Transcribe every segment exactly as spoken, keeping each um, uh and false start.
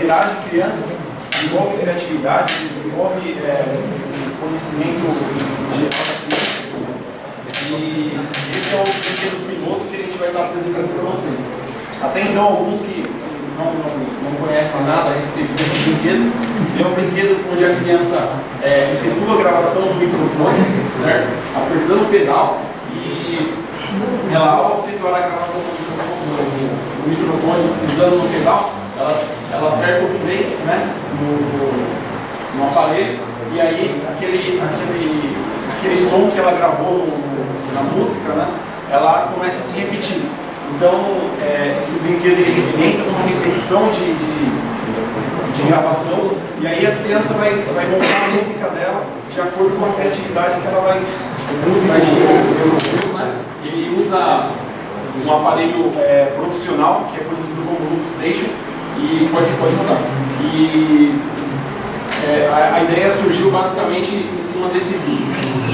milhares de crianças, desenvolve criatividade, desenvolve é, conhecimento geral da criança. E esse é o brinquedo piloto que a gente vai estar apresentando para vocês. Até então, alguns que não, não, não conhecem nada a respeito desse brinquedo, é um brinquedo onde a criança é, efetua a gravação do microfone, certo? Apertando o pedal, e ela, ao efetuar a gravação do microfone, do microfone pisando no pedal, ela, ela aperta o play, né, no, no aparelho, e aí aquele, aquele, aquele som que ela gravou no, na música, né, ela começa a se repetir. Então, é, esse brinquedo ele entra numa repetição de, de, de gravação, e aí a criança vai, vai montar a música dela de acordo com a criatividade que ela vai, vai desenvolver, né? Ele usa um aparelho é, profissional, que é conhecido como Loop Station, e pode, pode mudar. E é, a, a ideia surgiu basicamente em cima desse vídeo.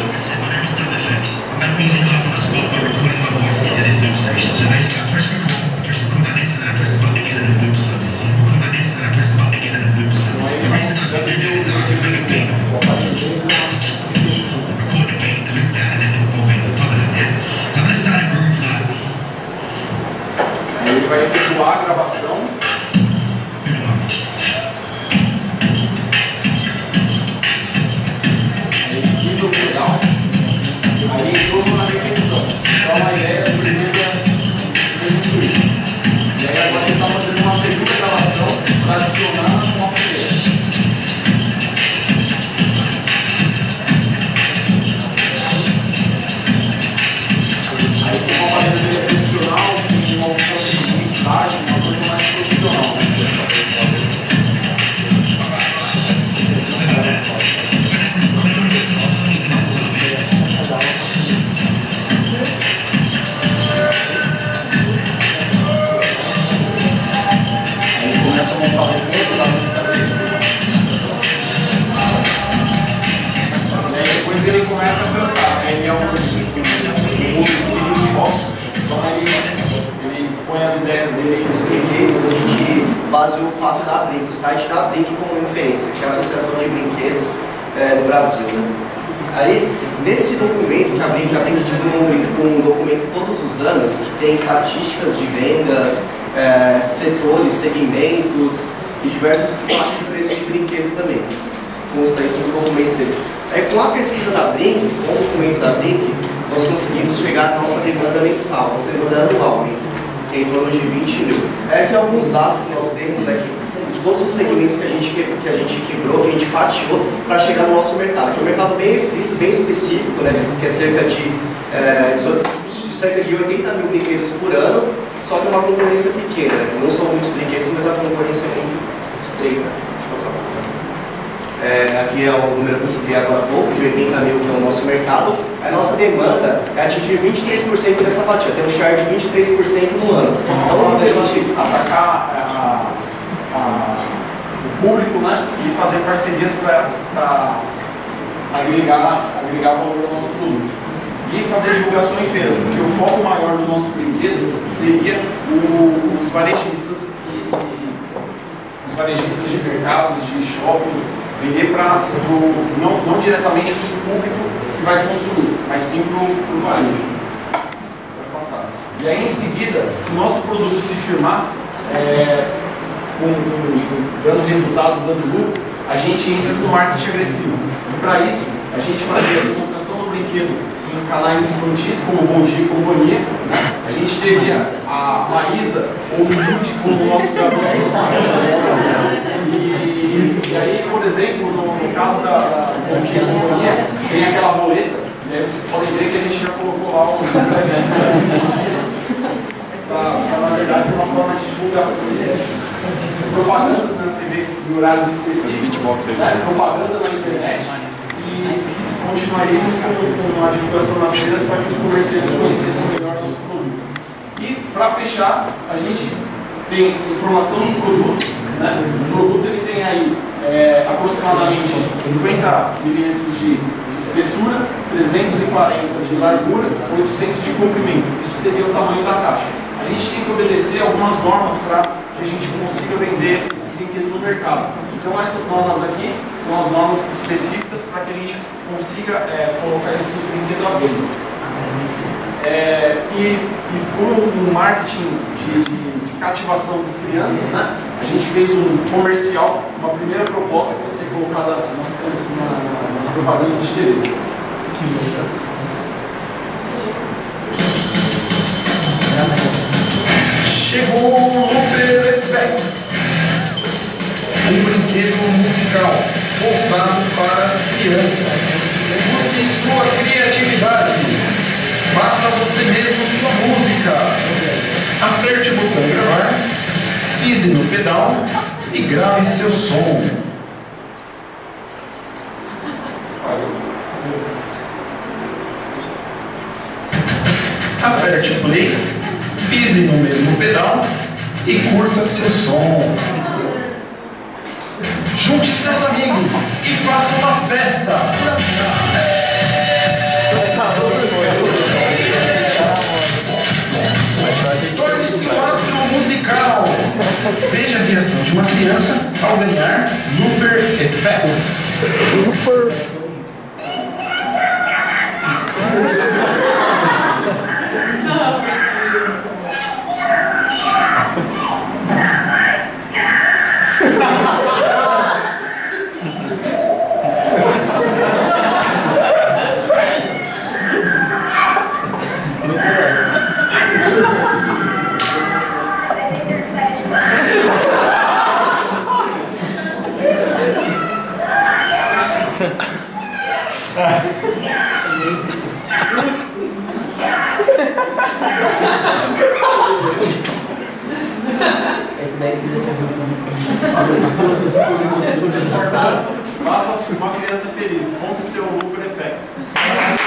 Ele vai efetuar a gravação. Aí pisa o pedal. Aí entrou na repetição. Então a ideia do primeiro é e aí agora ele está fazendo uma segunda gravação para adicionar uma primeira. Aí com uma maneira profissional, com uma opção de mixagem, uma coisa mais profissional. Aí começa a montar o efeito da música dele. E aí depois ele começa a cantar. Ele é um músico de hip hop, então ele, ele expõe as ideias dele. Os brinquedos, a gente baseou o fato da Brinq, o site da Brinq como referência, que é a Associação de Brinquedos é, do Brasil. Né? Aí, nesse documento que a Brinq, a Brinq divulga um documento todos os anos, que tem estatísticas de vendas, é, setores, segmentos e diversos faixas de preço de brinquedo também. Consta isso no documento deles. Aí, com a pesquisa da Brinq, com o documento da Brinq, nós conseguimos chegar à nossa demanda mensal, nossa demanda anual, que é em torno de vinte mil. É que alguns dados que nós temos aqui, de todos os segmentos que a gente, que a gente quebrou, que a gente fatiou, para chegar no nosso mercado, que é um mercado bem estrito, bem específico, né, que é cerca de, é, de cerca de oitenta mil brinquedos por ano, só que uma concorrência pequena, né? Não são muitos brinquedos, mas a concorrência é muito estreita. É, aqui é o número que eu citei agora há pouco, de oitenta mil, que é o nosso mercado. A nossa demanda é atingir vinte e três por cento dessa fatia, tem um share de vinte e três por cento no ano. Então, Então, a gente atacar a, a, o público, né, e fazer parcerias para agregar, agregar valor ao nosso produto. E fazer divulgação em feiras, porque o foco maior do nosso brinquedo seria o, os varejistas e, e os varejistas de mercados, de shoppings, vender para não, não diretamente para o público que vai consumir, mas sim para o varejo. E aí, em seguida, se nosso produto se firmar, é, com, com, dando resultado, dando lucro, a gente entra no marketing agressivo. E para isso, a gente fazia a demonstração do brinquedo em canais infantis, como Bom Dia e Companhia. Né? A gente teria a Maísa ou o Yudi como nosso criador. E aí, por exemplo, no, no caso da, da Bom Dia e Companhia, tem aquela roleta, e aí vocês podem ver que a gente já colocou lá o para, na verdade, uma forma de divulgação de propaganda na T V em horários específicos, né? Propaganda na internet, e continuaríamos com uma divulgação nas feiras para que os comerciantes conhecessem melhor nosso produto. E, para fechar, a gente tem informação do produto, né? O produto ele tem aí é, aproximadamente cinquenta milímetros de espessura, trezentos e quarenta de largura, oitocentos de comprimento. Isso seria o tamanho da caixa. A gente tem que obedecer algumas normas para que a gente consiga vender esse brinquedo no mercado. Então essas normas aqui são as normas específicas para que a gente consiga é, colocar esse brinquedo à venda. É, e, e com um marketing de, de, de cativação das crianças, né, a gente fez um comercial, uma primeira proposta que vai ser colocada nas, nas, nas propagandas de T V. Chegou o Looper Effect, um brinquedo musical voltado para as crianças. Use sua criatividade, faça você mesmo sua música. Aperte o botão gravar, pise no pedal e grave seu som. Aperte o play, pise no mesmo pedal e curta seu som. Junte seus amigos e faça uma festa. Torne-se um astro musical. Veja a reação de uma criança ao ganhar Looper Effects. Looper. Faça uma criança feliz, conta o seu Looper Effects.